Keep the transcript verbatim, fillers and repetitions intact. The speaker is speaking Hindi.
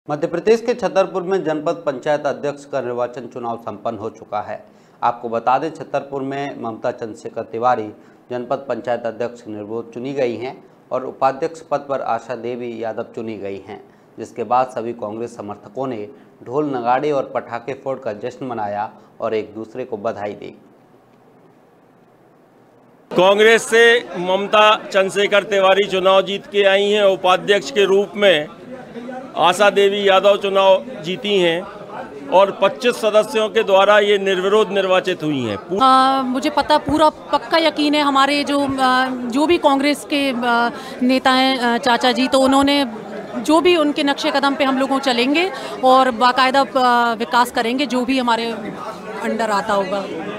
मध्य प्रदेश के छतरपुर में जनपद पंचायत अध्यक्ष का निर्वाचन चुनाव संपन्न हो चुका है। आपको बता दें, छतरपुर में ममता चंद्रशेखर तिवारी जनपद पंचायत अध्यक्ष निर्विरोध चुनी गई हैं और उपाध्यक्ष पद पर आशा देवी यादव चुनी गई हैं, जिसके बाद सभी कांग्रेस समर्थकों ने ढोल नगाड़े और पटाखे फोड़कर जश्न मनाया और एक दूसरे को बधाई दी। कांग्रेस से ममता चंद्रशेखर तिवारी चुनाव जीत के आई हैं। उपाध्यक्ष के रूप में आशा देवी यादव चुनाव जीती हैं और पच्चीस सदस्यों के द्वारा ये निर्विरोध निर्वाचित हुई हैं। आ, मुझे पता पूरा पक्का यकीन है, हमारे जो जो भी कांग्रेस के नेता हैं चाचा जी, तो उन्होंने जो भी उनके नक्शे कदम पे हम लोगों चलेंगे और बाकायदा विकास करेंगे जो भी हमारे अंडर आता होगा।